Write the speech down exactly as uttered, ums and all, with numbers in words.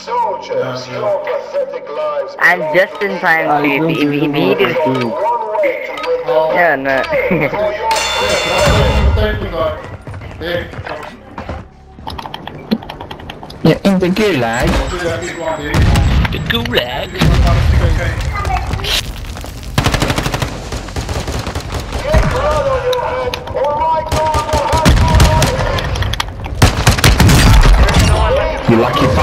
Soldiers, your pathetic lives. And just in time, I if, don't if, if even he know did. what to do. One way to win the Yeah, no. Yeah, in the gulag. The gulag. Get blood on your head, or my God will have you on it. You lucky